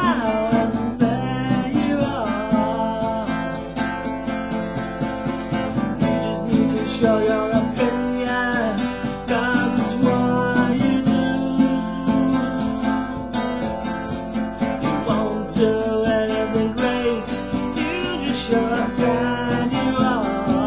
out and there you are. You just need to show your opinions, 'cause it's what you do. You won't do anything great, you just show how sad you are.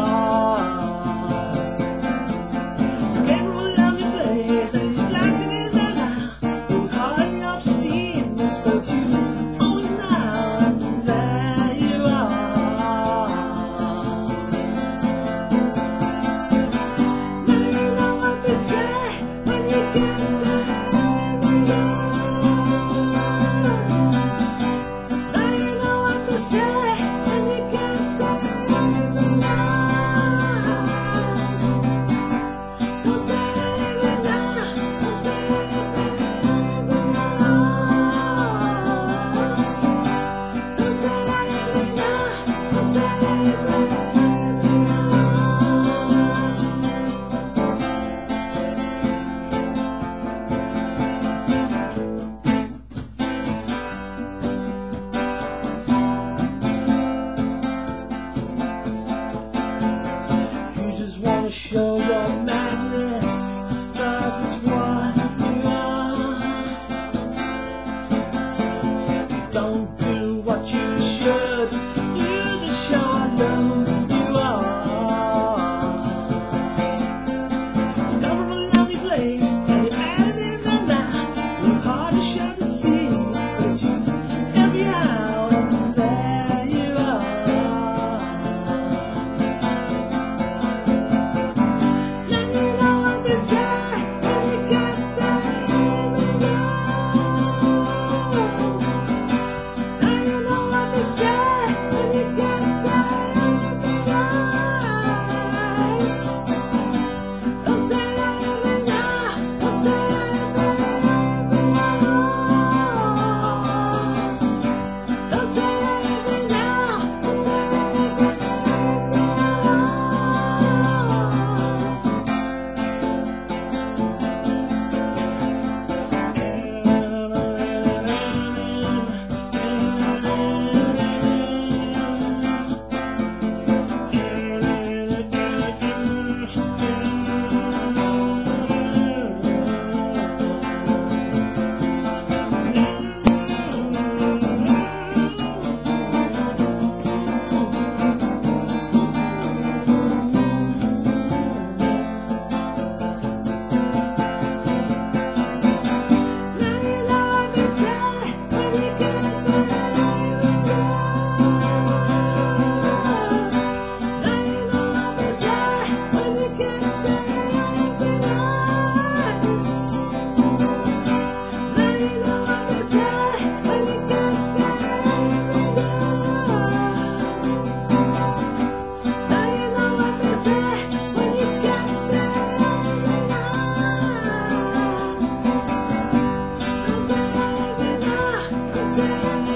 Wanna show your madness, 'cause it's what you are. You don't do what you should, you just show how low you are. You come from a lonely place, and you're out in the night. Work hard to show the seas, but it's you every hour, and there you are. Say